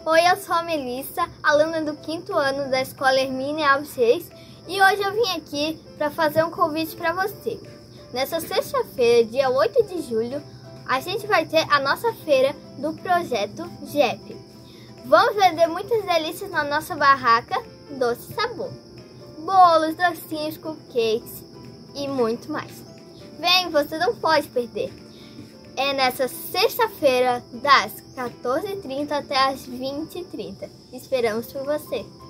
Oi, eu sou a Melissa, aluna do 5º ano da Escola Hermínia Alves Reis, e hoje eu vim aqui para fazer um convite para você. Nessa sexta-feira, dia 8 de julho, a gente vai ter a nossa feira do projeto GEP. Vamos vender muitas delícias na nossa barraca Doce Sabor. Bolos, docinhos, cupcakes e muito mais. Vem, você não pode perder. É nessa sexta-feira, das 14h30 até as 20h30. Esperamos por você!